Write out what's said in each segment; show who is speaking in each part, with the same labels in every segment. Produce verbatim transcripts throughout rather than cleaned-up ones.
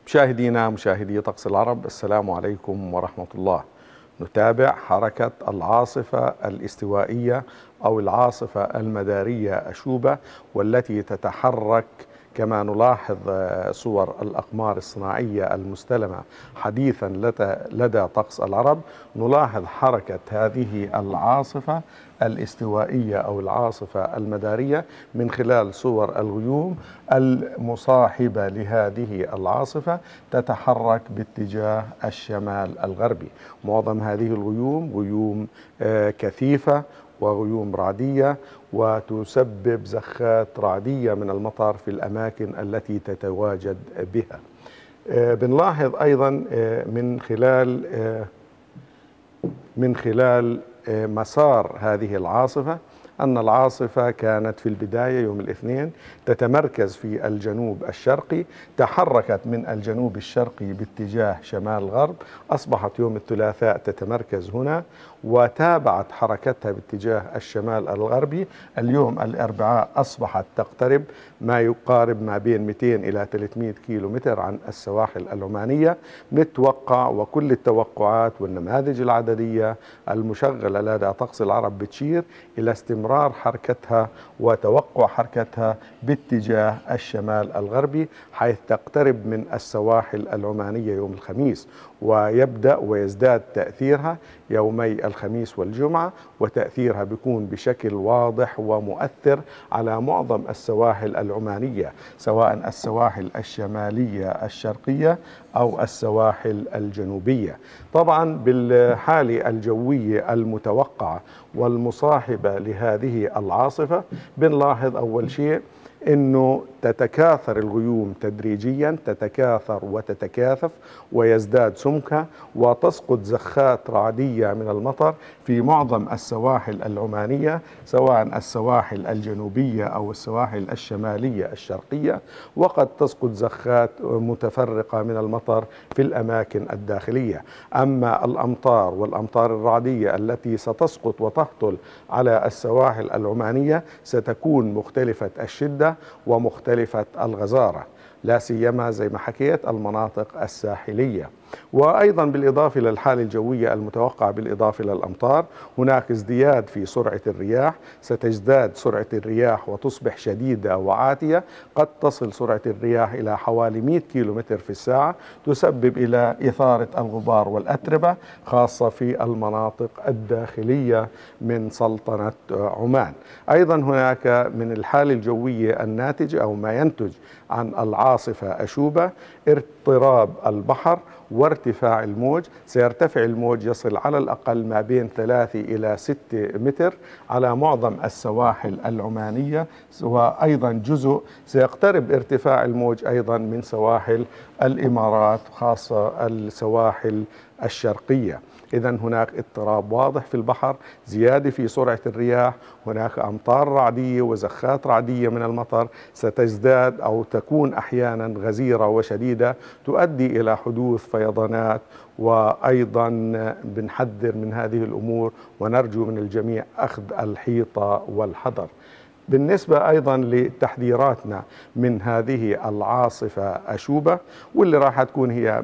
Speaker 1: مشاهدينا مشاهدي طقس العرب، السلام عليكم ورحمة الله. نتابع حركة العاصفة الاستوائية أو العاصفة المدارية أشوبة، والتي تتحرك كما نلاحظ صور الأقمار الصناعية المستلمة حديثا لدى طقس العرب. نلاحظ حركة هذه العاصفة الاستوائية أو العاصفة المدارية من خلال صور الغيوم المصاحبة لهذه العاصفة، تتحرك باتجاه الشمال الغربي. معظم هذه الغيوم غيوم كثيفة وغيوم رعدية، وتسبب زخات رعدية من المطر في الأماكن التي تتواجد بها. بنلاحظ أيضا من خلال من خلال مسار هذه العاصفة أن العاصفة كانت في البداية يوم الاثنين تتمركز في الجنوب الشرقي، تحركت من الجنوب الشرقي باتجاه شمال غرب، أصبحت يوم الثلاثاء تتمركز هنا وتابعت حركتها باتجاه الشمال الغربي. اليوم الأربعاء أصبحت تقترب ما يقارب ما بين مئتين إلى ثلاثمئة كيلو متر عن السواحل العمانية. نتوقع، وكل التوقعات والنماذج العددية المشغلة لدى طقس العرب بتشير إلى استمرار حركتها وتوقع حركتها باتجاه الشمال الغربي، حيث تقترب من السواحل العمانية يوم الخميس، ويبدأ ويزداد تأثيرها يومي الخميس والجمعة، وتأثيرها بيكون بشكل واضح ومؤثر على معظم السواحل العمانية، سواء السواحل الشمالية الشرقية أو السواحل الجنوبية. طبعا بالحالة الجوية المتوقعة والمصاحبة لهذه العاصفة بنلاحظ أول شيء أنه تتكاثر الغيوم تدريجيا، تتكاثر وتتكاثف ويزداد سمكها، وتسقط زخات رعدية من المطر في معظم السواحل العمانية، سواء السواحل الجنوبية أو السواحل الشمالية الشرقية، وقد تسقط زخات متفرقة من المطر في الأماكن الداخلية. أما الأمطار والأمطار الرعدية التي ستسقط وتهطل على السواحل العمانية ستكون مختلفة الشدة ومختلفة الغزارة، لا سيما زي ما حكيت المناطق الساحلية. وأيضا بالإضافة للحالة الجوية المتوقعة بالإضافة للأمطار، هناك ازدياد في سرعة الرياح، ستزداد سرعة الرياح وتصبح شديدة وعاتية، قد تصل سرعة الرياح إلى حوالي مئة كيلو متر في الساعة، تسبب إلى إثارة الغبار والأتربة خاصة في المناطق الداخلية من سلطنة عمان. أيضا هناك من الحالة الجوية الناتجة أو ما ينتج عن العاصفة أشوبة اضطراب البحر وارتفاع الموج. سيرتفع الموج يصل على الأقل ما بين ثلاثة إلى ستة متر على معظم السواحل العمانية، وأيضا جزء سيقترب ارتفاع الموج أيضا من سواحل الإمارات، خاصة السواحل الشرقية. إذن هناك اضطراب واضح في البحر، زيادة في سرعة الرياح، هناك أمطار رعدية وزخات رعدية من المطر ستزداد أو تكون أحيانا غزيرة وشديدة، تؤدي إلى حدوث فيضانات. وأيضا بنحذر من هذه الأمور ونرجو من الجميع أخذ الحيطة والحذر. بالنسبة أيضا لتحذيراتنا من هذه العاصفة أشوبة، واللي راح تكون هي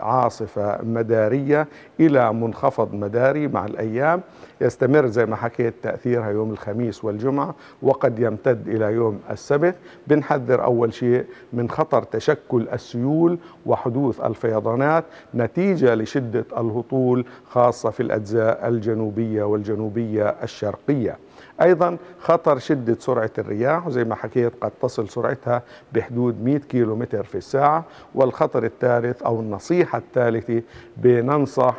Speaker 1: عاصفة مدارية إلى منخفض مداري مع الأيام، يستمر زي ما حكيت تأثيرها يوم الخميس والجمعة وقد يمتد إلى يوم السبت. بنحذر أول شيء من خطر تشكل السيول وحدوث الفيضانات نتيجة لشدة الهطول، خاصة في الأجزاء الجنوبية والجنوبية الشرقية. أيضا خطر شدة سرعة الرياح، وزي ما حكيت قد تصل سرعتها بحدود مئة كيلو متر في الساعة. والخطر الثالث أو النصيحة الثالثة، بننصح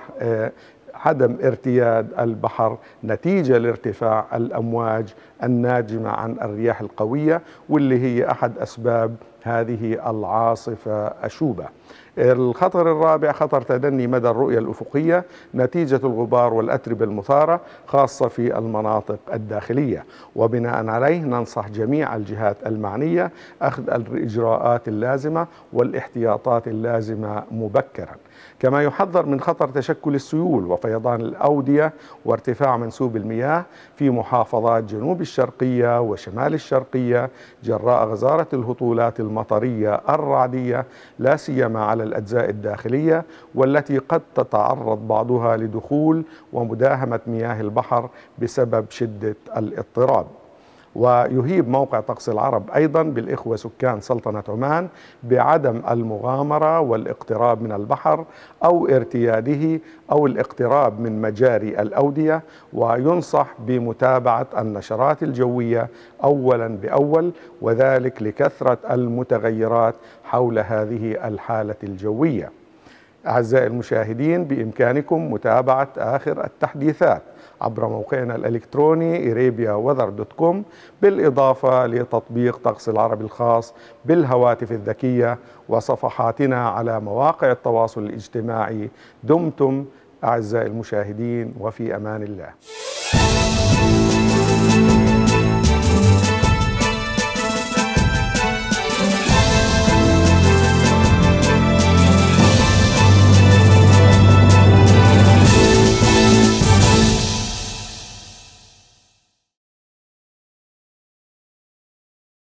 Speaker 1: عدم ارتياد البحر نتيجة لارتفاع الأمواج الناجمة عن الرياح القوية، واللي هي أحد أسباب هذه العاصفة أشوبة. الخطر الرابع خطر تدني مدى الرؤية الأفقية نتيجة الغبار والأتربة المثارة، خاصة في المناطق الداخلية. وبناء عليه ننصح جميع الجهات المعنية أخذ الإجراءات اللازمة والاحتياطات اللازمة مبكرا. كما يحذر من خطر تشكل السيول وفيضان الأودية وارتفاع منسوب المياه في محافظات جنوب الشرقية وشمال الشرقية جراء غزارة الهطولات المطرة المطرية الرعدية، لا سيما على الأجزاء الداخلية، والتي قد تتعرض بعضها لدخول ومداهمة مياه البحر بسبب شدة الاضطراب. ويهيب موقع طقس العرب أيضا بالإخوة سكان سلطنة عمان بعدم المغامرة والاقتراب من البحر أو ارتياده أو الاقتراب من مجاري الأودية، وينصح بمتابعة النشرات الجوية أولا بأول، وذلك لكثرة المتغيرات حول هذه الحالة الجوية. أعزائي المشاهدين، بإمكانكم متابعة آخر التحديثات عبر موقعنا الإلكتروني إيريبيا وذر دوت كوم، بالإضافة لتطبيق طقس العرب الخاص بالهواتف الذكية وصفحاتنا على مواقع التواصل الاجتماعي. دمتم أعزائي المشاهدين وفي أمان الله.